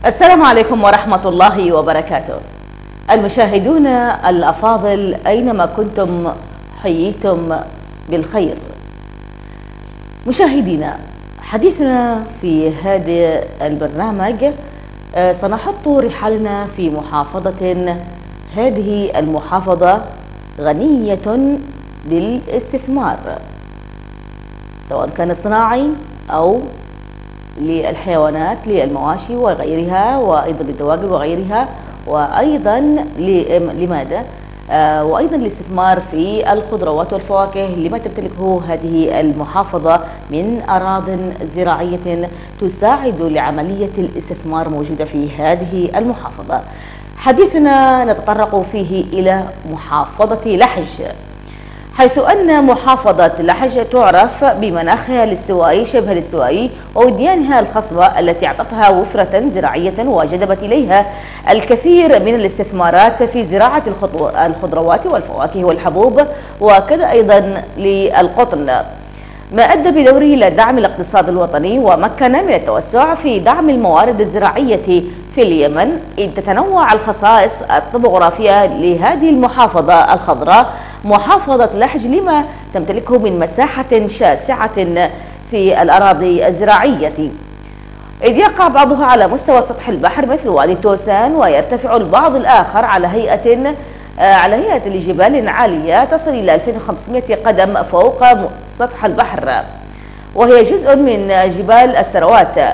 السلام عليكم ورحمة الله وبركاته. المشاهدون الأفاضل أينما كنتم حييتم بالخير. مشاهدينا، حديثنا في هذا البرنامج سنحط رحالنا في محافظة، هذه المحافظة غنية بالاستثمار سواء كان صناعي أو للحيوانات للمواشي وغيرها، وأيضا للدواجن وغيرها، وأيضا لماذا؟ وأيضا الاستثمار في الخضروات والفواكه لما تمتلكه هذه المحافظة من أراضٍ زراعية تساعد لعملية الاستثمار موجودة في هذه المحافظة. حديثنا نتطرق فيه إلى محافظة لحج، حيث أن محافظة لحج تعرف بمناخها الاستوائي شبه الاستوائي ووديانها الخصبة التي أعطتها وفرة زراعية وجذبت إليها الكثير من الاستثمارات في زراعة الخضروات والفواكه والحبوب، وكذا أيضا للقطن، ما أدى بدوره إلى دعم الاقتصاد الوطني ومكن من التوسع في دعم الموارد الزراعية في اليمن، إذ تتنوع الخصائص الطبوغرافية لهذه المحافظة الخضراء محافظة لحج لما تمتلكه من مساحة شاسعة في الأراضي الزراعية، إذ يقع بعضها على مستوى سطح البحر مثل وادي توسان، ويرتفع البعض الآخر على هيئة لجبال عالية تصل إلى 2500 قدم فوق سطح البحر، وهي جزء من جبال السروات.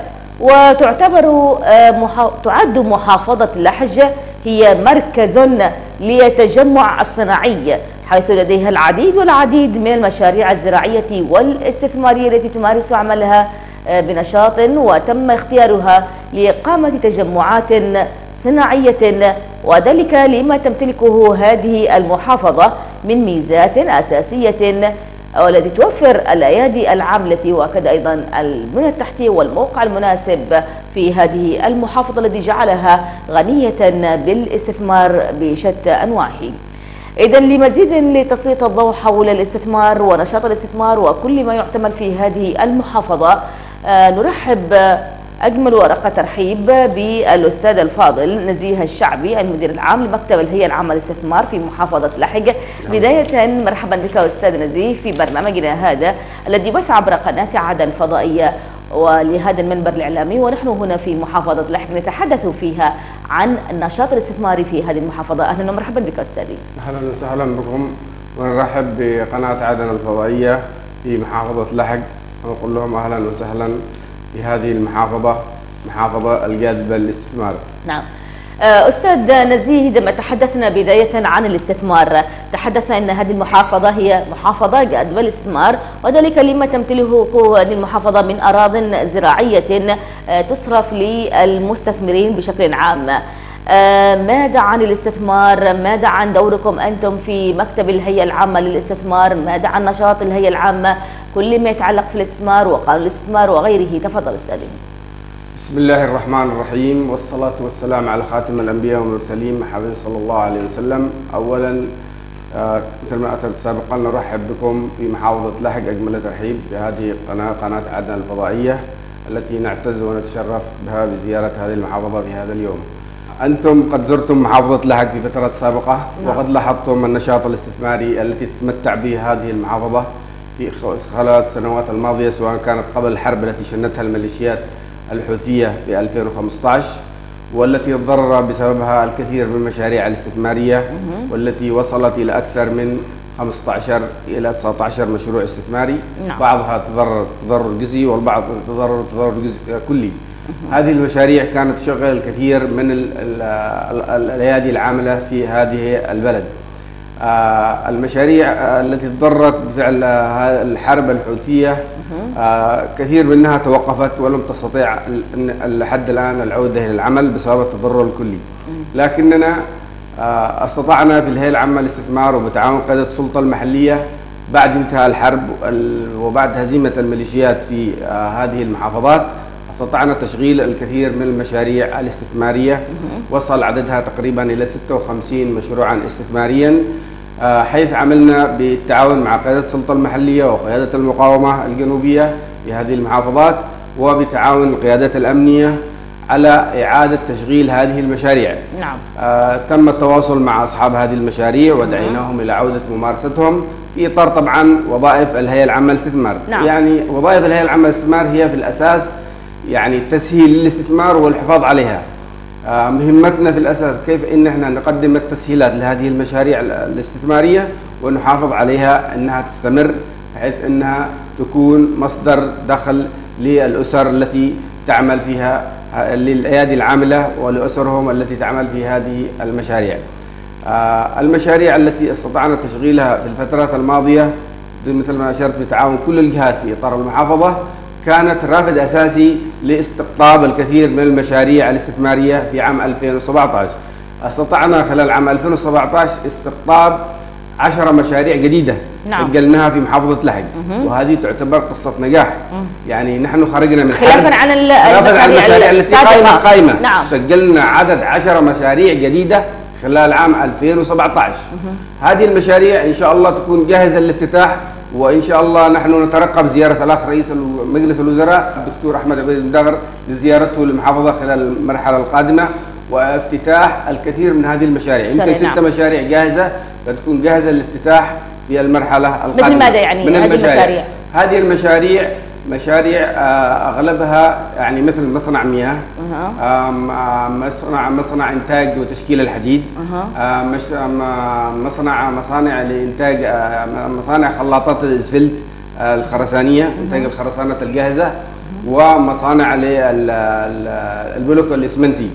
تعد محافظة لحج هي مركز للتجمع الصناعي، حيث لديها العديد من المشاريع الزراعية والاستثمارية التي تمارس عملها بنشاط، وتم اختيارها لإقامة تجمعات صناعية، وذلك لما تمتلكه هذه المحافظة من ميزات أساسية، والتي توفر الأيادي العاملة وكذا أيضا البنى التحتية والموقع المناسب في هذه المحافظة الذي جعلها غنية بالاستثمار بشتى أنواعه. إذا لمزيد لتسليط الضوء حول الاستثمار ونشاط الاستثمار وكل ما يعتمل في هذه المحافظة، نرحب أجمل ورقة ترحيب بالأستاذ الفاضل نزيه الشعبي، المدير العام لمكتب الهيئة العامة للاستثمار في محافظة لحج. بداية مرحبا بك أستاذ نزيه في برنامجنا هذا الذي بث عبر قناة عدن فضائية ولهذا المنبر الإعلامي، ونحن هنا في محافظة لحج نتحدث فيها عن النشاط الاستثماري في هذه المحافظة. أهلا ومرحبا بك أستاذي. أهلا وسهلا بكم، ونرحب بقناة عدن الفضائية في محافظة لحج، ونقول لهم أهلا وسهلا في هذه المحافظة، محافظة الجاذبة للاستثمار. نعم أستاذ نزيه، عندما تحدثنا بداية عن الاستثمار تحدثنا أن هذه المحافظة هي محافظة جاذبة للاستثمار، وذلك لما تمتلكه هذه المحافظة من أراضٍ زراعية تصرف للمستثمرين بشكل عام. ماذا عن الاستثمار؟ ماذا عن دوركم أنتم في مكتب الهيئة العامة للاستثمار؟ ماذا عن نشاط الهيئة العامة كل ما يتعلق في الاستثمار وقانون الاستثمار وغيره؟ تفضل أستاذي. بسم الله الرحمن الرحيم، والصلاة والسلام على خاتم الأنبياء والمرسلين محمد صلى الله عليه وسلم. أولا مثل ما أثرت سابقا نرحب بكم في محافظة لحج أجمل ترحيب في هذه قناة عدن الفضائية التي نعتز ونتشرف بها بزيارة هذه المحافظة في هذا اليوم. أنتم قد زرتم محافظة لحج في فترات سابقة، وقد لاحظتم النشاط الاستثماري التي تتمتع به هذه المحافظة في خلال السنوات الماضية، سواء كانت قبل الحرب التي شنتها الميليشيات الحوثية في 2015 والتي تضرر بسببها الكثير من المشاريع الاستثمارية، والتي وصلت إلى أكثر من 15 إلى 19 مشروع استثماري. بعضها تضرر جزئي والبعض تضرر كلي. هذه المشاريع كانت تشغل الكثير من الأيادي العاملة في هذه البلد. المشاريع التي تضررت بفعل الحرب الحوثية كثير منها توقفت ولم تستطيع لحد الآن العودة إلى العمل بسبب التضرر الكلي، لكننا استطعنا في الهيئة العامة للاستثمار وبتعاون قيادة السلطة المحلية بعد انتهاء الحرب وبعد هزيمة الميليشيات في هذه المحافظات استطعنا تشغيل الكثير من المشاريع الاستثمارية، وصل عددها تقريبا إلى 56 مشروعا استثماريا، حيث عملنا بالتعاون مع قيادة السلطة المحلية وقيادة المقاومة الجنوبية في هذه المحافظات، وبتعاون القيادات الأمنية على إعادة تشغيل هذه المشاريع. نعم. تم التواصل مع أصحاب هذه المشاريع ودعيناهم إلى عودة ممارستهم في إطار طبعا وظائف الهيئة العامة للاستثمار. نعم. يعني وظائف الهيئة العامة للاستثمار هي في الأساس يعني تسهيل الاستثمار والحفاظ عليها. مهمتنا في الأساس كيف إن احنا نقدم التسهيلات لهذه المشاريع الاستثمارية ونحافظ عليها أنها تستمر، بحيث أنها تكون مصدر دخل للأسر التي تعمل فيها، للأيادي العاملة ولأسرهم التي تعمل في هذه المشاريع. المشاريع التي استطعنا تشغيلها في الفترات الماضية مثل ما أشرت بتعاون كل الجهات في إطار المحافظة، كانت رافد أساسي لاستقطاب الكثير من المشاريع الاستثمارية. في عام 2017 استطعنا خلال عام 2017 استقطاب 10 مشاريع جديدة. نعم. سجلناها في محافظة لحج، وهذه تعتبر قصة نجاح. يعني نحن خرجنا من خلافا عن المشاريع التي قائمة. نعم. سجلنا عدد 10 مشاريع جديدة خلال عام 2017. هذه المشاريع إن شاء الله تكون جاهزة للافتتاح، وإن شاء الله نحن نترقب زيارة الأخ رئيس مجلس الوزراء الدكتور أحمد عبيد الدغر لزيارته للمحافظة خلال المرحلة القادمة وافتتاح الكثير من هذه المشاريع. يمكن 6 مشاريع جاهزة فتكون جاهزة للافتتاح في المرحلة القادمة. مثل ماذا يعني من المشاريع؟ هذه المشاريع مشاريع أغلبها يعني مثل مصنع مياه، مصنع إنتاج وتشكيل الحديد، مصانع لإنتاج مصانع خلاطات الإسفلت الخرسانية، إنتاج الخرسانة الجاهزة، ومصانع للبلوك الإسمنتي،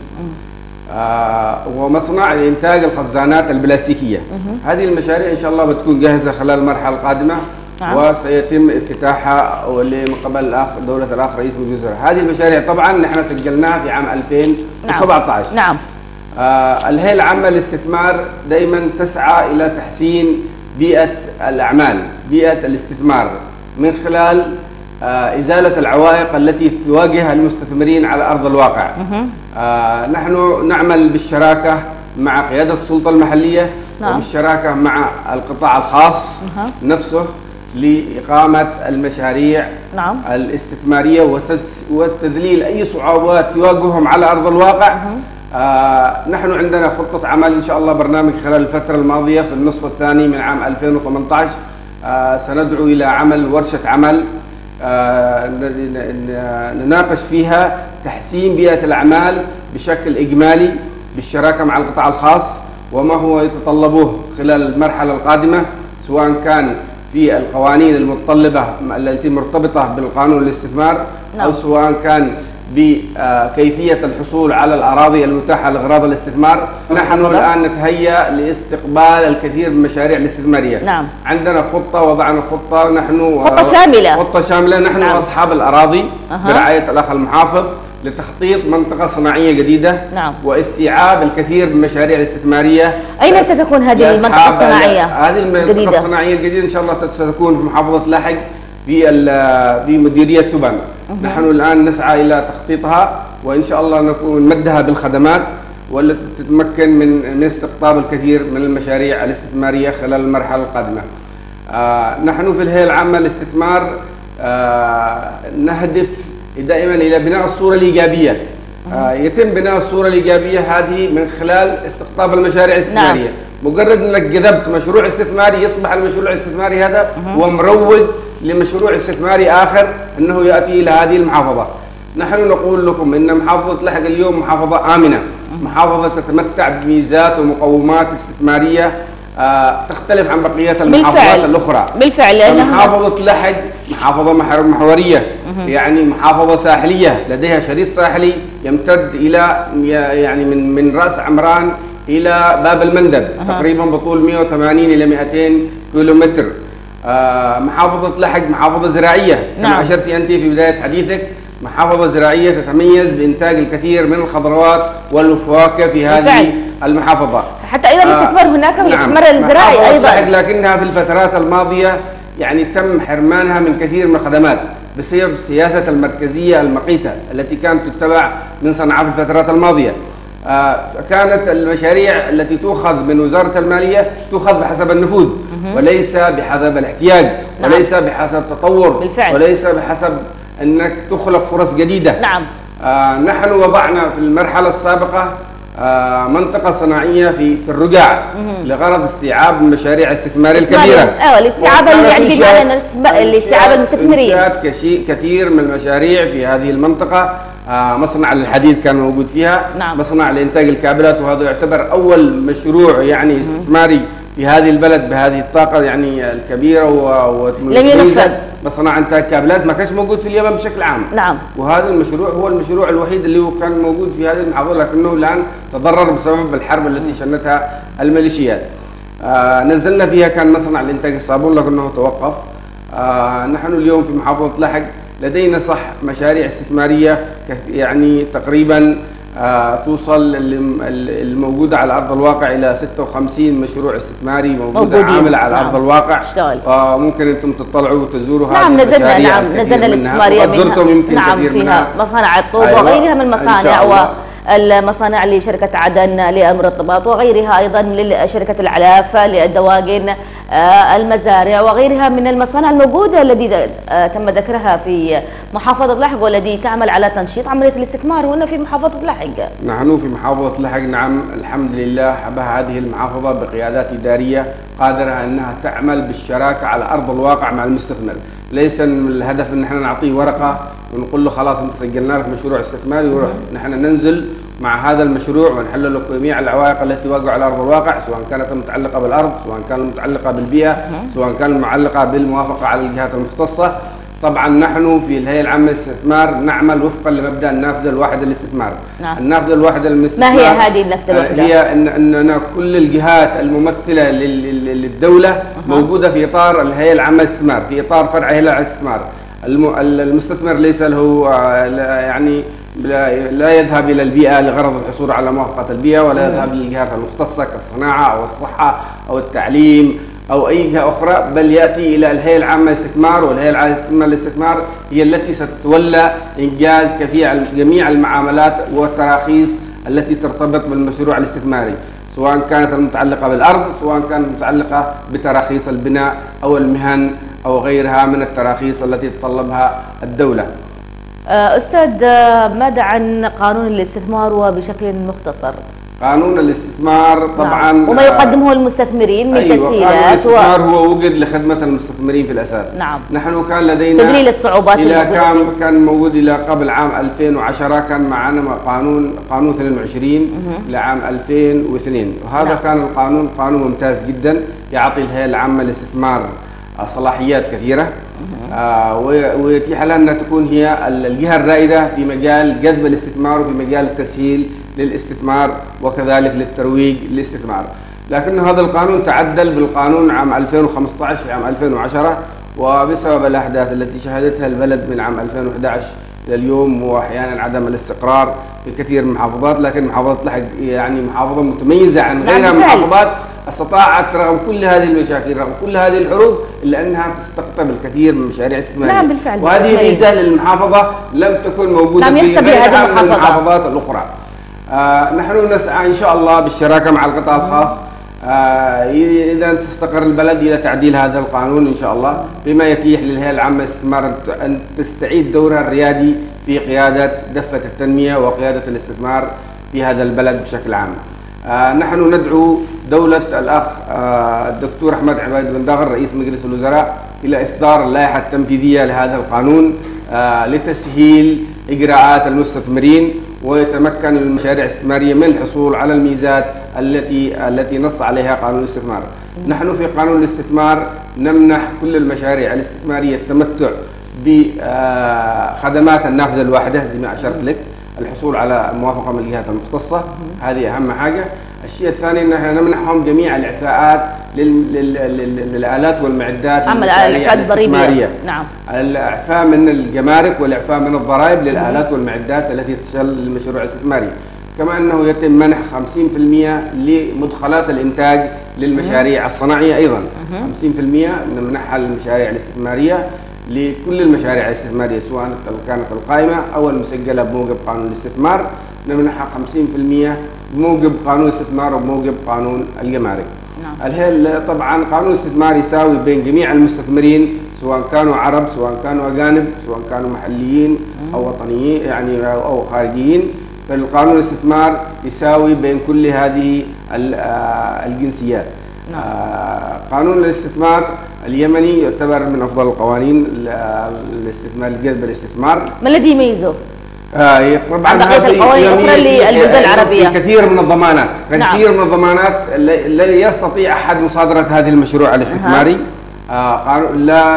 ومصنع لإنتاج الخزانات البلاستيكية. هذه المشاريع إن شاء الله بتكون جاهزة خلال المرحلة القادمة. نعم. وسيتم افتتاحها من قبل دولة الأخ رئيس مجلس الوزراء. هذه المشاريع طبعا نحن سجلناها في عام 2017. نعم. الهيئة العامة للاستثمار دائما تسعى إلى تحسين بيئة الأعمال، بيئة الاستثمار، من خلال إزالة العوائق التي تواجه المستثمرين على أرض الواقع. نحن نعمل بالشراكة مع قيادة السلطة المحلية. نعم. وبالشراكة مع القطاع الخاص نفسه لإقامة المشاريع. نعم. الاستثمارية وتذليل أي صعوبات تواجههم على أرض الواقع. نحن عندنا خطة عمل إن شاء الله، برنامج خلال الفترة الماضية في النصف الثاني من عام 2018 سندعو إلى عمل ورشة عمل نناقش فيها تحسين بيئة الأعمال بشكل إجمالي بالشراكة مع القطاع الخاص، وما هو يتطلبه خلال المرحلة القادمة، سواء كان في القوانين المتطلبة التي مرتبطة بالقانون الاستثمار. نعم. أو سواء كان بكيفية الحصول على الأراضي المتاحة لأغراض الاستثمار. نحن الآن نتهيأ لاستقبال الكثير من المشاريع الاستثمارية. نعم. عندنا خطة، وضعنا خطة، نحن خطة شاملة نحن. نعم. وأصحاب الأراضي برعاية الأخ المحافظ لتخطيط منطقة صناعية جديدة. نعم. واستيعاب الكثير من المشاريع الاستثمارية. أين ستكون هذه المنطقة الصناعية؟ هذه المنطقة الصناعية الجديدة إن شاء الله ستكون في محافظة لاحق في مديرية تبن. نحن الآن نسعى إلى تخطيطها، وإن شاء الله نكون نمدها بالخدمات والتي تتمكن من استقطاب الكثير من المشاريع الاستثمارية خلال المرحلة القادمة. نحن في الهيئة العامة للاستثمار نهدف دائما إلى بناء الصورة الإيجابية. يتم بناء الصورة الإيجابية هذه من خلال استقطاب المشاريع الاستثمارية. نعم. مجرد أنك جذبت مشروع استثماري يصبح المشروع الاستثماري هذا هو مروج لمشروع استثماري آخر أنه يأتي إلى هذه المحافظة. نحن نقول لكم أن محافظة لحج اليوم محافظة آمنة، محافظة تتمتع بميزات ومقومات استثمارية تختلف عن بقية المحافظات الأخرى. بالفعل. محافظة لحج محافظة محورية، يعني محافظة ساحلية لديها شريط ساحلي يمتد إلى يعني من رأس عمران إلى باب المندب، تقريبا بطول 180 إلى 200 كيلومتر. محافظة لحج محافظة زراعية. نعم. كما أشرت أنت في بداية حديثك، محافظة زراعية تتميز بإنتاج الكثير من الخضروات والفواكه في هذه المحافظة. حتى أيضا الاستثمار هناك والاستثمار الزراعي أيضا. لكنها في الفترات الماضية يعني تم حرمانها من كثير من الخدمات بسبب السياسة المركزية المقيتة التي كانت تتبع من صنعاء في الفترات الماضية. كانت المشاريع التي تؤخذ من وزارة المالية تؤخذ بحسب النفوذ وليس بحسب الاحتياج. نعم. وليس بحسب التطور. بالفعل. وليس بحسب أنك تخلق فرص جديدة. نعم. نحن وضعنا في المرحلة السابقة منطقة صناعية في الرقاع لغرض استيعاب المشاريع الاستثمارية الكبيرة. الاستيعاب اللي يعني بمعنى الاستيعاب المستثمرين. انشأت كثير من المشاريع في هذه المنطقة. مصنع الحديد كان موجود فيها. نعم. مصنع لإنتاج الكابلات، وهذا يعتبر أول مشروع يعني استثماري في هذه البلد بهذه الطاقة يعني الكبيرة والمميزة. مصنع إنتاج كابلات ما كانش موجود في اليمن بشكل عام. نعم. وهذا المشروع هو المشروع الوحيد اللي هو كان موجود في هذه المحافظة، لكنه الآن تضرر بسبب الحرب التي شنتها الميليشيات. نزلنا فيها كان مصنع لإنتاج الصابون لكنه توقف. نحن اليوم في محافظة لحج لدينا مشاريع استثمارية يعني تقريبا توصل الموجودة على أرض الواقع إلى 56 مشروع استثماري موجودة عاملة على أرض الواقع. ممكن أنتم تطلعوا وتزوروا هذه المشاريع. نزلنا الاستثمارية منها. زرتم يمكن كثير فيها منها مصانع الطوب وغيرها من المصانع، المصانع لشركة عدن لأمر الطباط، وغيرها أيضا لشركة العلاف للدواجن، المزارع وغيرها من المصانع الموجودة التي تم ذكرها في محافظة لحج، والتي تعمل على تنشيط عملية الاستثمار هنا في محافظة لحج. نحن في محافظة لحج نعم الحمد لله هذه المحافظة بقيادات إدارية قادرة أنها تعمل بالشراكة على أرض الواقع مع المستثمر. ليس الهدف أن احنا نعطيه ورقة ونقول له خلاص انت سجلنا لك مشروع استثماري وروح. نحن ننزل مع هذا المشروع ونحل له جميع العوائق التي واقعة على أرض الواقع، سواء كانت متعلقة بالأرض، سواء كانت متعلقة بالبيئة، سواء كانت معلقة بالموافقة على الجهات المختصة. طبعا نحن في الهيئة العامة للاستثمار نعمل وفقا لمبدأ النافذة الواحدة للاستثمار. نعم. النافذة الواحدة للاستثمار ما هي هذه النافذة الواحدة؟ هي أننا كل الجهات الممثلة للدولة موجودة في إطار الهيئة العامة للاستثمار، في إطار فرع الهيئة العامة للاستثمار. المستثمر ليس له يعني لا يذهب إلى البيئة لغرض الحصول على موافقة البيئة، ولا يذهب للجهات المختصة كالصناعة أو الصحة أو التعليم أو أي جهة أخرى، بل يأتي إلى الهيئة العامة للاستثمار، والهيئة العامة للاستثمار هي التي ستتولى إنجاز جميع المعاملات والتراخيص التي ترتبط بالمشروع الاستثماري، سواء كانت المتعلقة بالأرض، سواء كانت متعلقة بتراخيص البناء أو المهن أو غيرها من التراخيص التي تطلبها الدولة. أستاذ، ماذا عن قانون الاستثمار وبشكل مختصر؟ قانون الاستثمار طبعا وما يقدمه المستثمرين من تسهيلات. قانون الاستثمار هو وجد لخدمة المستثمرين في الأساس. نعم. نحن كان لدينا تقليل الصعوبات كان موجود إلى قبل عام 2010 كان معنا قانون 22 لعام 2002، وهذا نعم. كان القانون قانون ممتاز جدا يعطي الهيئة العامة للاستثمار صلاحيات كثيرة، ويتيح لها أن تكون هي الجهة الرائدة في مجال جذب الاستثمار وفي مجال التسهيل للاستثمار وكذلك للترويج للاستثمار. لكن هذا القانون تعدل بالقانون عام 2015 في عام 2010، وبسبب الأحداث التي شهدتها البلد من عام 2011 إلى اليوم، وأحيانا عدم الاستقرار في كثير من المحافظات، لكن محافظة لحج يعني محافظة متميزة عن غيرها من المحافظات، استطاعت رغم كل هذه المشاكل رغم كل هذه الحروب إلا أنها تستقطب الكثير من مشاريع استثمارية. نعم بالفعل. وهذه ميزة للمحافظة لم تكن موجودة في غيرها من المحافظات الأخرى. نحن نسعى إن شاء الله بالشراكة مع القطاع الخاص إذا تستقر البلد إلى تعديل هذا القانون إن شاء الله، بما يتيح للهيئة العامة للاستثمار أن تستعيد دورها الريادي في قيادة دفة التنمية وقيادة الاستثمار في هذا البلد بشكل عام. نحن ندعو دولة الأخ الدكتور أحمد عبيد بن داغر رئيس مجلس الوزراء إلى إصدار اللائحة التنفيذية لهذا القانون لتسهيل إجراءات المستثمرين، ويتمكن المشاريع الاستثمارية من الحصول على الميزات التي نص عليها قانون الاستثمار. نحن في قانون الاستثمار نمنح كل المشاريع الاستثمارية التمتع بخدمات النافذة الواحدة زي ما أشرت لك، الحصول على موافقة من الجهات المختصة، هذه أهم حاجة. الشيء الثاني أننا نمنحهم جميع الإعفاءات للآلات والمعدات الاستثمارية. نعم. الإعفاء من الجمارك والإعفاء من الضرائب للآلات والمعدات التي تشغل للمشروع الاستثماري، كما أنه يتم منح 50% لمدخلات الإنتاج للمشاريع الصناعية، أيضا 50% نمنحها للمشاريع الاستثمارية لكل المشاريع الاستثمارية سواء كانت القائمة أو المسجلة بموجب قانون الاستثمار، نمنحها 50% بموجب قانون الاستثمار وبموجب قانون الجمارك. نعم. طبعا قانون الاستثمار يساوي بين جميع المستثمرين سواء كانوا عرب، سواء كانوا أجانب، سواء كانوا محليين أو وطنيين يعني أو خارجيين. فالقانون الاستثمار يساوي بين كل هذه الجنسيات. قانون الاستثمار اليمني يعتبر من أفضل القوانين الاستثمار الجذب الاستثمار. ما الذي يميزه؟ طبعا بقية القوانين الأخرى للبلدان العربية في كثير من الضمانات، كثير من الضمانات لا يستطيع أحد مصادرة هذه المشروع الاستثماري. لا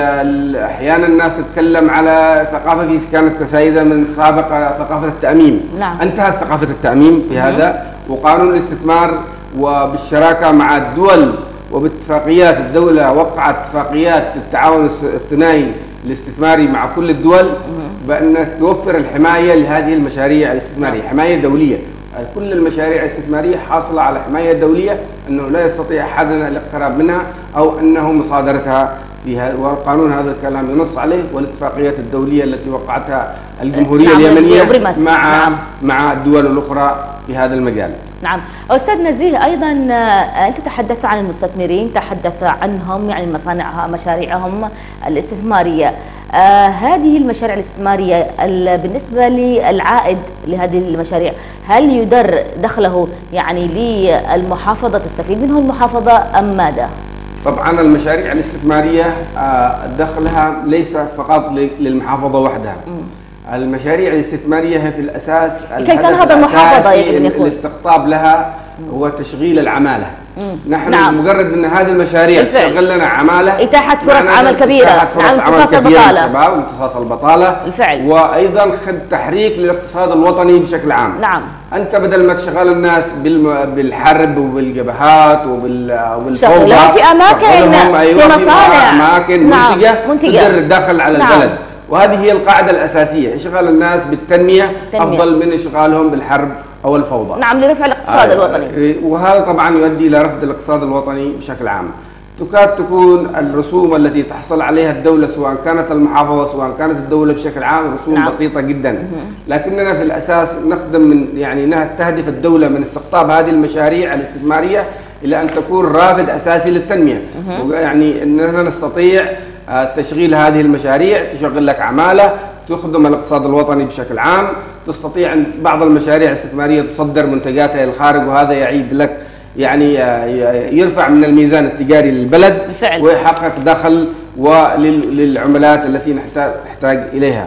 أحيانا الناس تتكلم على ثقافة كانت سائدة من سابق، ثقافة التأميم. انتهت ثقافة التأميم في هذا، وقانون الاستثمار وبالشراكة مع الدول وباتفاقيات الدولة وقعت اتفاقيات التعاون الثنائي الاستثماري مع كل الدول بأن توفر الحماية لهذه المشاريع الاستثمارية، حماية دولية. كل المشاريع الاستثمارية حاصلة على حماية دولية، أنه لا يستطيع أحدنا الاقتراب منها أو أنه مصادرتها فيها، والقانون هذا الكلام ينص عليه، والاتفاقيات الدولية التي وقعتها الجمهورية اليمنية مع الدول الأخرى في هذا المجال. نعم. أستاذ نزيه، أيضا أنت تحدثت عن المستثمرين، تحدث عنهم يعني مشاريعهم الاستثمارية. هذه المشاريع الاستثمارية بالنسبة للعائد لهذه المشاريع، هل يدر دخله يعني للمحافظة، تستفيد منه المحافظة أم ماذا؟ طبعا المشاريع الاستثمارية دخلها ليس فقط للمحافظة وحدها. المشاريع الاستثمارية هي في الأساس الهدف الأساسي الاستقطاب لها هو تشغيل العمالة. نحن مجرد أن هذه المشاريع تشغل لنا عمالة، إتاحة فرص عمل كبيرة، امتصاص البطالة، امتصاص البطالة بالفعل، وأيضا تحريك للاقتصاد الوطني بشكل عام. أنت بدل ما تشغل الناس بالحرب وبالجبهات وبالفوضى، في أماكن، في مصانع، أماكن منتجة تدر الدخل على البلد. وهذه هي القاعدة الأساسية، إشغال الناس بالتنمية أفضل من إشغالهم بالحرب أو الفوضى. لرفع الاقتصاد الوطني. وهذا طبعا يؤدي إلى رفض الاقتصاد الوطني بشكل عام. تكاد تكون الرسوم التي تحصل عليها الدولة، سواء كانت المحافظة سواء كانت الدولة بشكل عام، رسوم بسيطة جدا. لكننا في الأساس نخدم من يعني تهدف الدولة من استقطاب هذه المشاريع الاستثمارية إلى أن تكون رافد أساسي للتنمية. يعني أننا نستطيع تشغيل هذه المشاريع، تشغل لك عمالة، تخدم الاقتصاد الوطني بشكل عام، تستطيع أن بعض المشاريع الاستثمارية تصدر منتجاتها إلى الخارج، وهذا يعيد لك يعني يرفع من الميزان التجاري للبلد بالفعل، ويحقق دخل وللعملات التي نحتاج إليها.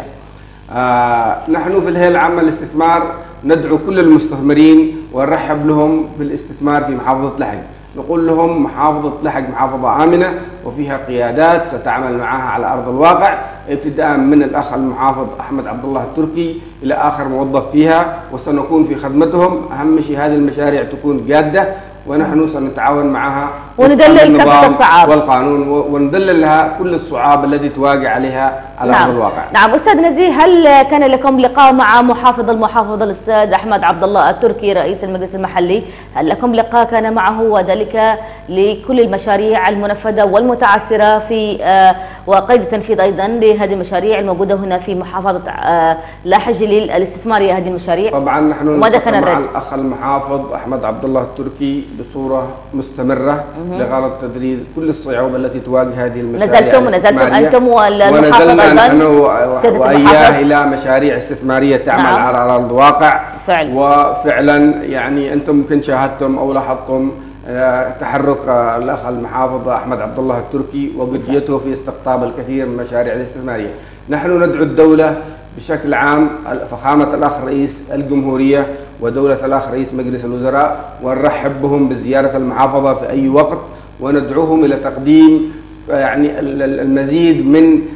نحن في الهيئة العامة للاستثمار ندعو كل المستثمرين ونرحب لهم بالاستثمار في محافظة لحج. نقول لهم محافظة لحج محافظة آمنة وفيها قيادات ستعمل معها على أرض الواقع، ابتداء من الأخ المحافظ أحمد عبد الله التركي إلى آخر موظف فيها، وسنكون في خدمتهم. أهم شيء هذه المشاريع تكون جادة، ونحن سنتعاون معها وندلل كافة الصعاب والقانون، وندلل لها كل الصعاب التي تواجه عليها على أرض الواقع. نعم. أستاذ نزيه، هل كان لكم لقاء مع محافظ المحافظة الأستاذ أحمد عبد الله التركي رئيس المجلس المحلي؟ هل لكم لقاء كان معه، وذلك لكل المشاريع المنفذة والمتعثرة في وقيد التنفيذ أيضا لهذه المشاريع الموجودة هنا في محافظة لحج للاستثمارية هذه المشاريع؟ طبعا نحن نتفق مع الأخ المحافظ أحمد عبد الله التركي بصورة مستمرة لغرض تدريس كل الصعوبة التي تواجه هذه المشاريع. نزلتم أنتم والمحافظة ونزلنا نحن وإياه إلى مشاريع استثمارية تعمل على أرض الواقع. وفعلا يعني أنتم ممكن شاهدتم أو لاحظتم تحرك الأخ المحافظ أحمد عبد الله التركي وجديته في استقطاب الكثير من المشاريع الاستثمارية. نحن ندعو الدولة بشكل عام، فخامة الأخ رئيس الجمهورية ودولة الأخ رئيس مجلس الوزراء، ونرحب بهم بزيارة المحافظة في أي وقت، وندعوهم إلى تقديم يعني المزيد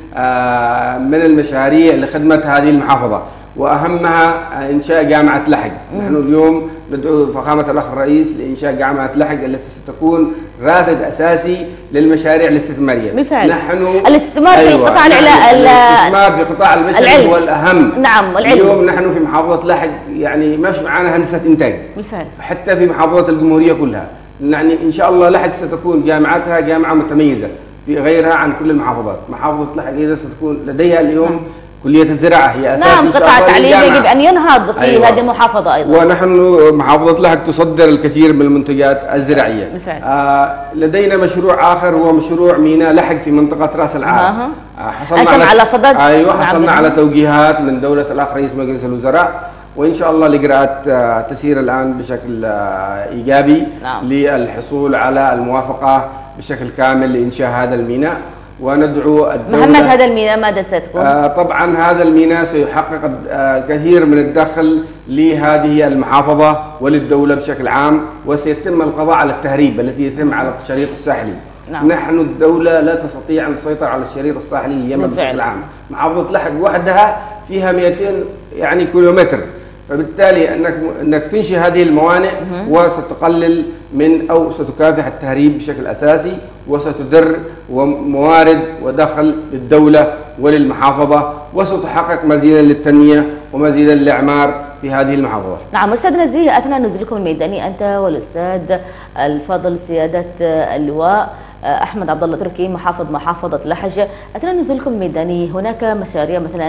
من المشاريع لخدمة هذه المحافظة، وأهمها إنشاء جامعة لحج. نحن اليوم ندعو فخامة الأخ الرئيس لإنشاء جامعة لحج التي ستكون رافد أساسي للمشاريع الاستثمارية. بالفعل. نحن الاستثمار في قطاع الاستثمار في قطاع البشري هو الأهم. نعم، والعلم. اليوم نحن في محافظة لحج يعني ما في معنا هندسة إنتاج. بالفعل. حتى في محافظة الجمهورية كلها، يعني إن شاء الله لحج ستكون جامعتها جامعة متميزة في غيرها عن كل المحافظات. محافظة لحج إذا ستكون لديها اليوم كلية الزراعة هي أساس نعم، إن شاء قطاع الله التعليم للجامعة. يجب أن ينهض في أيوة. هذه المحافظة أيضا. ونحن محافظة لحج تصدر الكثير من المنتجات الزراعية. بالفعل. لدينا مشروع آخر هو مشروع ميناء لحج في منطقة رأس العالم. حصلنا على صدد. أيوة، حصلنا على توجيهات من دولة الأخ رئيس مجلس الوزراء، وإن شاء الله الإجراءات تسير الآن بشكل إيجابي. نعم. للحصول على الموافقة بشكل كامل لإنشاء هذا الميناء، وندعو الدولة. مهمة هذا الميناء ماذا ستكون؟ طبعا هذا الميناء سيحقق كثير من الدخل لهذه المحافظة وللدولة بشكل عام، وسيتم القضاء على التهريب التي يتم على الشريط الساحلي. نعم. نحن الدولة لا تستطيع أن تسيطر على الشريط الساحلي لليمن بشكل عام. محافظة لحج وحدها فيها 200 يعني كيلومتر، فبالتالي انك تنشئ هذه الموانئ وستقلل من او ستكافح التهريب بشكل اساسي، وستدر موارد ودخل للدوله وللمحافظه، وستحقق مزيدا للتنميه ومزيدا للاعمار في هذه المحافظه. نعم استاذ نزيه، اثناء نزولكم الميداني انت والاستاذ الفاضل سياده اللواء احمد عبد الله تركي محافظه لحج، اثناء نزولكم الميداني هناك مشاريع مثلا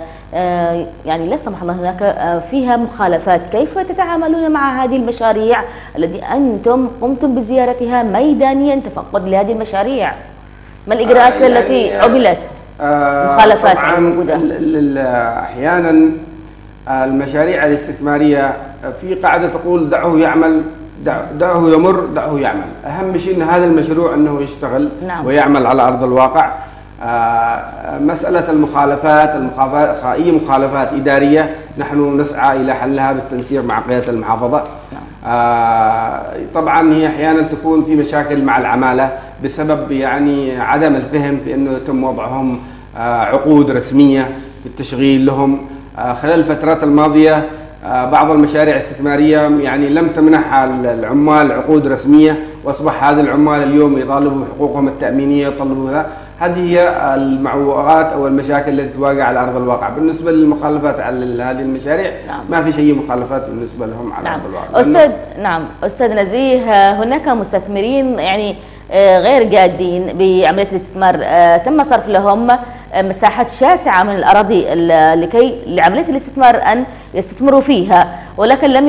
يعني لا سمح الله هناك فيها مخالفات، كيف تتعاملون مع هذه المشاريع التي انتم قمتم بزيارتها ميدانيا تفقد لهذه المشاريع؟ ما الاجراءات يعني التي عملت؟ مخالفات موجوده. احيانا المشاريع الاستثماريه في قاعده تقول دعه يعمل، دعه يمر، دعه يعمل. أهم شيء أن هذا المشروع أنه يشتغل. نعم. ويعمل على أرض الواقع. مسألة المخالفات أي مخالفات إدارية نحن نسعى إلى حلها بالتنسيق مع قيادة المحافظة. نعم. طبعا هي أحيانا تكون في مشاكل مع العمالة بسبب يعني عدم الفهم في أنه يتم وضعهم عقود رسمية في التشغيل لهم. خلال الفترات الماضية بعض المشاريع الاستثمارية يعني لم تمنح العمال عقود رسمية، وأصبح هذا العمال اليوم يطالبوا بحقوقهم التأمينية، يطالبوا هذه هي المعوقات أو المشاكل التي تواجه على أرض الواقع. بالنسبة للمخالفات على هذه المشاريع ما في شيء مخالفات بالنسبة لهم على أرض الواقع. أستاذ نزيه، هناك مستثمرين يعني غير جادين بعملية الاستثمار، تم صرف لهم مساحات شاسعة من الأراضي لكي لعملية الاستثمار أن يستثمروا فيها، ولكن لم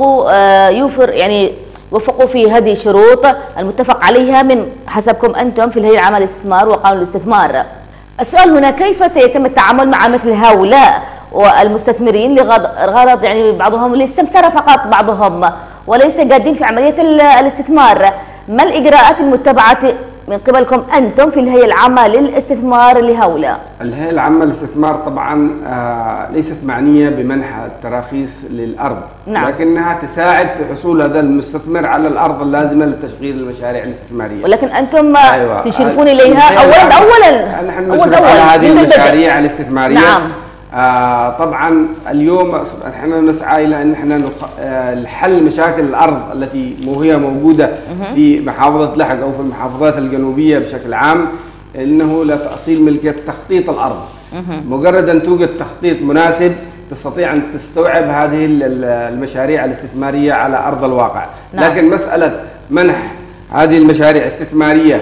وفقوا في هذه الشروط المتفق عليها من حسبكم أنتم في الهيئة العامة للاستثمار وقانون الاستثمار. السؤال هنا كيف سيتم التعامل مع مثل هؤلاء والمستثمرين لغرض يعني بعضهم الاستمسار فقط بعضهم وليس جادين في عملية الاستثمار؟ ما الإجراءات المتبعة من قبلكم أنتم في الهيئة العامة للاستثمار لهؤلاء؟ الهيئة العامة للاستثمار طبعا ليست معنية بمنح التراخيص للأرض. نعم. لكنها تساعد في حصول هذا المستثمر على الأرض اللازمة لتشغيل المشاريع الاستثمارية. ولكن أنتم تشرفون إليها أولا نحن نشرف على هذه المشاريع الاستثمارية. نعم. طبعا اليوم احنا نسعى الى ان احنا حل مشاكل الارض التي هي موجوده في محافظه لحج او في المحافظات الجنوبيه بشكل عام، انه لا تاصيل ملكيه تخطيط الارض. مجرد ان توجد تخطيط مناسب تستطيع ان تستوعب هذه المشاريع الاستثماريه على ارض الواقع. نعم. لكن مساله منح هذه المشاريع الاستثماريه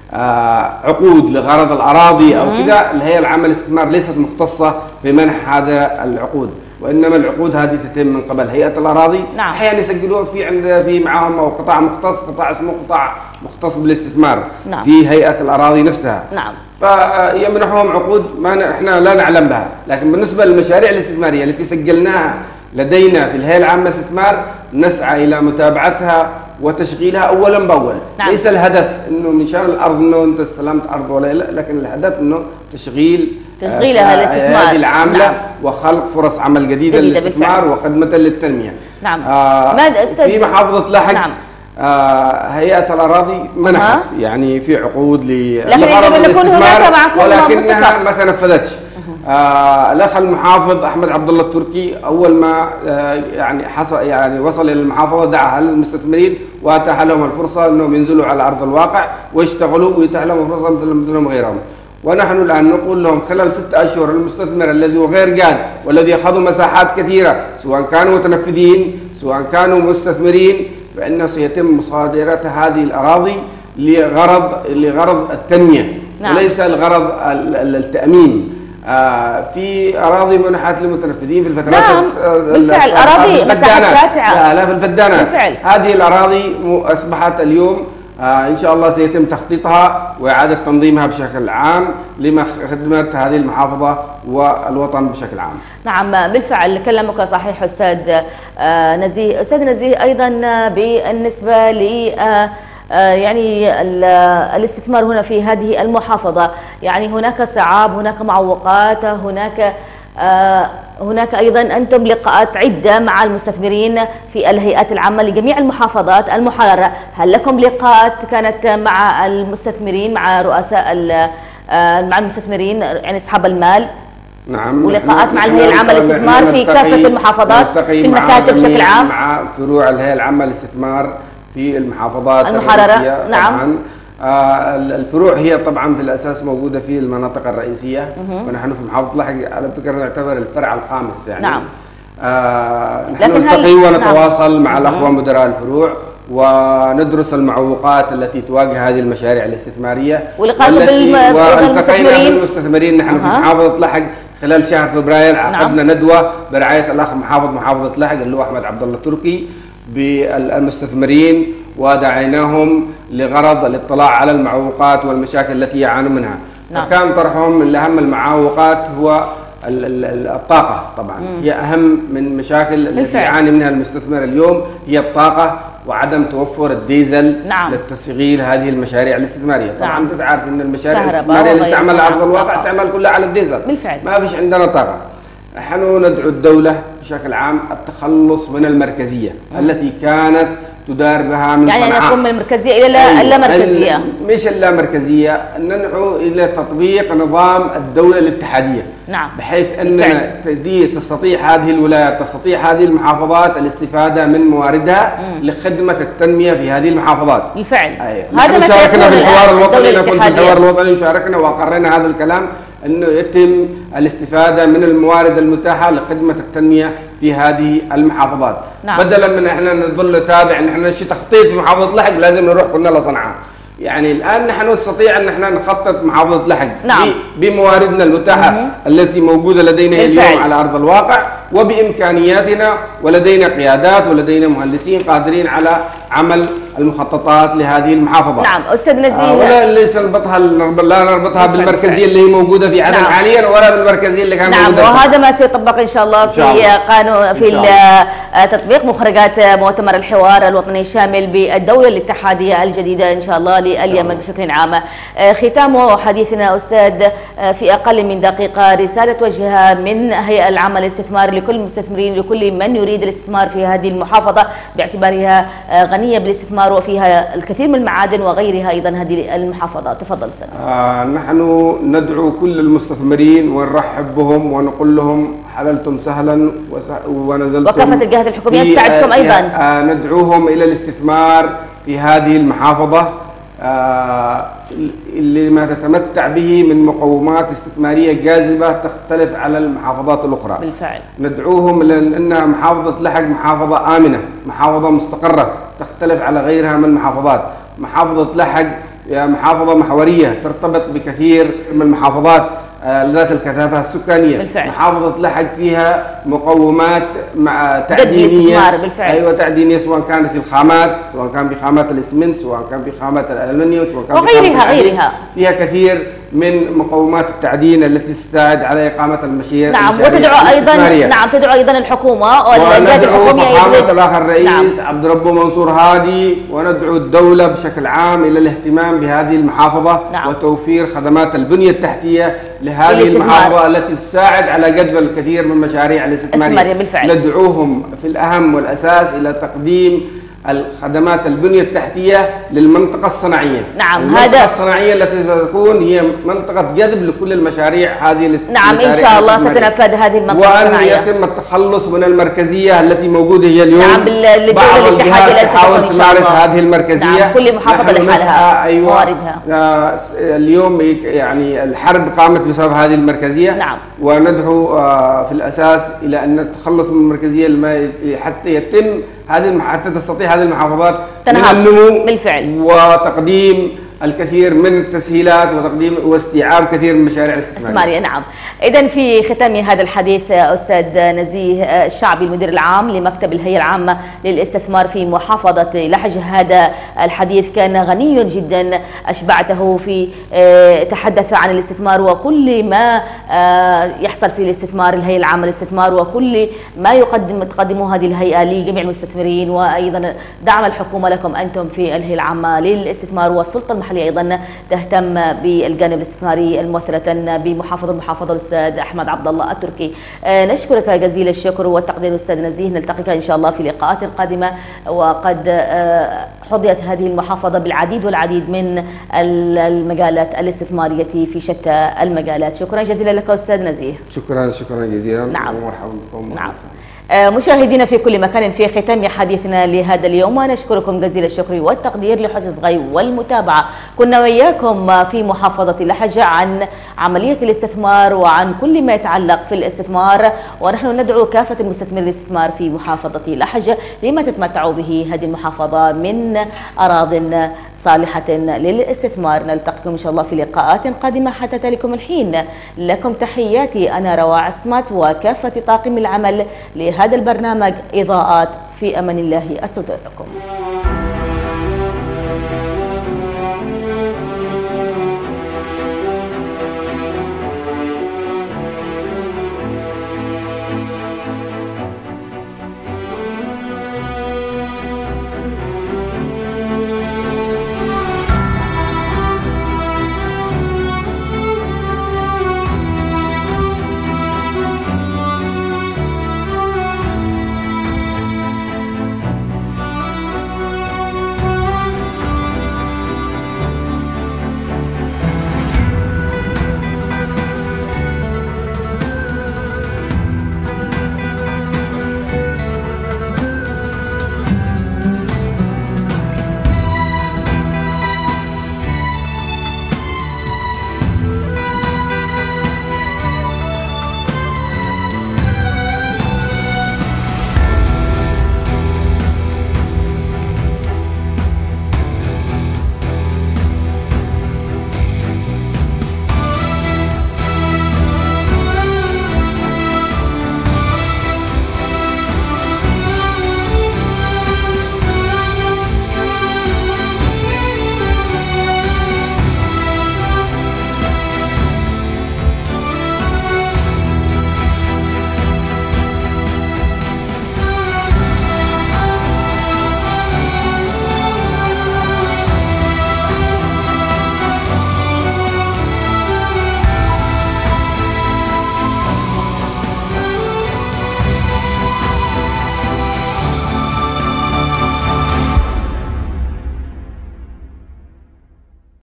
عقود لغرض الأراضي أو كذا، الهيئة العامة للاستثمار ليست مختصة بمنح هذا العقود، وإنما العقود هذه تتم من قبل هيئة الأراضي. نعم. أحيانا يسجلوها في معهم أو قطاع مختص، قطاع اسمه قطاع مختص بالاستثمار. نعم. في هيئة الأراضي نفسها. نعم. فيمنحهم عقود احنا لا نعلم بها، لكن بالنسبة للمشاريع الاستثمارية التي سجلناها لدينا في الهيئة العامة للاستثمار نسعى إلى متابعتها وتشغيلها اولا باول. نعم. ليس الهدف انه من شان الارض انه انت استلمت ارض ولا لا، لكن الهدف انه تشغيلها للاستثمار هذه العامله. نعم. وخلق فرص عمل جديده للاستثمار وخدمه للتنميه. نعم. في محافظه لحج. نعم. هيئة الأراضي منحت يعني في عقود لغرض الاستثمار، ولكنها ما تنفذتش. الأخ المحافظ أحمد عبد الله التركي أول ما يعني وصل إلى المحافظة دعا المستثمرين وأتاح لهم الفرصة أنهم ينزلوا على أرض الواقع ويشتغلوا ويتاح لهم فرصة مثلهم غيرهم. ونحن الآن نقول لهم خلال 6 أشهر المستثمر الذي هو غير جاد والذي أخذوا مساحات كثيرة سواء كانوا متنفذين سواء كانوا مستثمرين، فإنه سيتم مصادرة هذه الأراضي لغرض التنمية. نعم. وليس الغرض التأمين. في أراضي منحت للمتنفذين في الفترات نعم بالفعل، أراضي مساحات شاسعة. لا في الفدانات بالفعل. هذه الأراضي أصبحت اليوم إن شاء الله سيتم تخطيطها وإعادة تنظيمها بشكل عام لخدمة هذه المحافظة والوطن بشكل عام. نعم بالفعل كلامك صحيح أستاذ نزيه. أستاذ نزيه، أيضا بالنسبة ل يعني الاستثمار هنا في هذه المحافظة، يعني هناك صعاب، هناك معوقات، هناك أيضا أنتم لقاءات عدة مع المستثمرين في الهيئات العامة لجميع المحافظات المحررة، هل لكم لقاءات كانت مع المستثمرين، مع رؤساء مع المستثمرين يعني أصحاب المال؟ نعم، ولقاءات مع الهيئة العامة للاستثمار في كافة المحافظات، في المكاتب بشكل عام، مع فروع الهيئة العامة للاستثمار في المحافظات المحررة. نعم. طبعا الفروع هي طبعا في الاساس موجوده في المناطق الرئيسيه، ونحن في محافظه لحج على فكره نعتبر الفرع الخامس يعني. نعم. نحن نلتقي ونتواصل مع الاخوه مدراء الفروع وندرس المعوقات التي تواجه هذه المشاريع الاستثماريه، والتقينا بالمستثمرين. نحن في محافظه لحج خلال شهر فبراير عقدنا ندوه برعايه الاخ محافظه لحج اللي هو احمد عبد الله التركي بالمستثمرين، ودعيناهم لغرض الاطلاع على المعوقات والمشاكل التي يعانون منها. فكان طرحهم من اهم المعوقات هو الطاقة. طبعا هي أهم من مشاكل التي يعاني منها المستثمر اليوم، هي الطاقة وعدم توفر الديزل لتشغيل هذه المشاريع الاستثمارية. طبعا أنت تعرف أن المشاريع الاستثمارية اللي تعمل على أرض الواقع تعمل كلها على الديزل بالفعل. ما فيش عندنا طاقة. نحن ندعو الدولة بشكل عام التخلص من المركزية التي كانت تدار بها من يعني صنعاء، نقوم من المركزية إلى اللامركزية. مش اللامركزية، ننحو إلى تطبيق نظام الدولة الاتحادية. نعم. بحيث أن تستطيع هذه الولايات، تستطيع هذه المحافظات الاستفادة من مواردها لخدمة التنمية في هذه المحافظات. بالفعل. هذا ما شاركنا في الحوار الوطني، نكون في الحوار الوطني شاركنا وأقررنا هذا الكلام، أنه يتم الاستفادة من الموارد المتاحة لخدمة التنمية في هذه المحافظات. نعم. بدلا من احنا نظل نتابع ان احنا شيء تخطيط في محافظة لحج لازم نروح كلنا لصنعاء. يعني الآن نحن نستطيع أن احنا نخطط محافظة لحج بمواردنا المتاحة التي موجودة لدينا اليوم على أرض الواقع، وبإمكانياتنا، ولدينا قيادات ولدينا مهندسين قادرين على عمل المخططات لهذه المحافظة. نعم أستاذ نزيه. ولا ليس لا نربطها بالمركزية اللي هي موجودة في عدن حاليا، ولا بالمركزية اللي كانت موجودة. نعم، وهذا ما سيطبق إن شاء الله في قانون في تطبيق مخرجات مؤتمر الحوار الوطني الشامل بالدولة الاتحادية الجديدة إن شاء الله لليمن بشكل عام. ختام حديثنا أستاذ في أقل من دقيقة، رسالة توجهها من هيئة العامة للاستثمار لكل المستثمرين، لكل من يريد الاستثمار في هذه المحافظة باعتبارها غنية بالاستثمار وفيها الكثير من المعادن وغيرها أيضا هذه المحافظة. تفضل سنة. نحن ندعو كل المستثمرين ونرحب بهم ونقول لهم حللتم سهلا ونزلتم، وكافة الجهات الحكومية تساعدكم أيضا. ندعوهم إلى الاستثمار في هذه المحافظة اللي ما تتمتع به من مقومات استثمارية جاذبة تختلف على المحافظات الأخرى. بالفعل. ندعوهم لأنها محافظة لحج محافظة آمنة، محافظة مستقرة تختلف على غيرها من المحافظات. محافظة لحج محافظة محورية ترتبط بكثير من المحافظات ذات الكثافة السكانية. بالفعل. محافظة لحج فيها مقومات تعدينية. أيوة تعدينية، سواء كانت في الخامات، سواء كان في خامات الإسمنت، سواء كان في خامات الألمنيوم، سواء كان في غيرها. فيها كثير من مقومات التعدين التي تساعد على إقامة المشاريع. نعم، وتدعو أيضا تدعو أيضا الحكومة والجهات الحكومية. فخامة الأخ الرئيس عبد ربه منصور هادي، وندعو الدولة بشكل عام إلى الاهتمام بهذه المحافظة وتوفير خدمات البنية التحتية لهذه المحافظة التي تساعد على جذب الكثير من المشاريع الاستثمارية. ندعوهم في الأهم والأساس إلى تقديم الخدمات البنية التحتية للمنطقة الصناعية. نعم، المنطقة الصناعية التي ستكون هي منطقة جذب لكل المشاريع هذه نعم إن شاء الله ستنفذ هذه المنطقة الصناعية، وأن يتم التخلص من المركزية التي موجودة هي اليوم. نعم، بعض الجهات تحاول تمارس هذه المركزية. نعم، كل محافظة لحالها مواردها. اليوم يعني الحرب قامت بسبب هذه المركزية. نعم. وندعو في الأساس إلى أن نتخلص من المركزية حتى يتم حتى تستطيع هذه المحافظات من النمو بالفعل، وتقديم الكثير من التسهيلات وتقديم واستيعاب كثير من المشاريع الاستثمارية. نعم. إذن في ختام هذا الحديث أستاذ نزيه الشعبي المدير العام لمكتب الهيئة العامة للاستثمار في محافظة لحج، هذا الحديث كان غني جدا، أشبعته في تحدث عن الاستثمار وكل ما يحصل في الاستثمار، الهيئة العامة للاستثمار وكل ما تقدمه هذه الهيئة لجميع المستثمرين، وأيضا دعم الحكومة لكم أنتم في الهيئة العامة للاستثمار، والسلطة المحلية أيضا تهتم بالجانب الاستثماري ممثلة بمحافظة الأستاذ أحمد عبد الله التركي. نشكرك جزيل الشكر والتقدير أستاذ نزيه، نلتقيك إن شاء الله في لقاءات قادمة، وقد حظيت هذه المحافظة بالعديد والعديد من المجالات الاستثمارية في شتى المجالات. شكرا جزيلا لك أستاذ نزيه. شكرا جزيلا. نعم. ومرحبا بكم. نعم. مشاهدينا في كل مكان، في ختام حديثنا لهذا اليوم ونشكركم جزيل الشكر والتقدير لحسن صغي والمتابعة. كنا وإياكم في محافظة لحج عن عملية الاستثمار وعن كل ما يتعلق في الاستثمار، ونحن ندعو كافة المستثمرين للاستثمار في محافظة لحج لما تتمتعوا به هذه المحافظة من أراضٍ صالحة للاستثمار. نلتقيكم إن شاء الله في لقاءات قادمة، حتى ذلكم الحين لكم تحياتي أنا روا عصمت وكافة طاقم العمل لهذا البرنامج إضاءات. في أمان الله أستودعكم.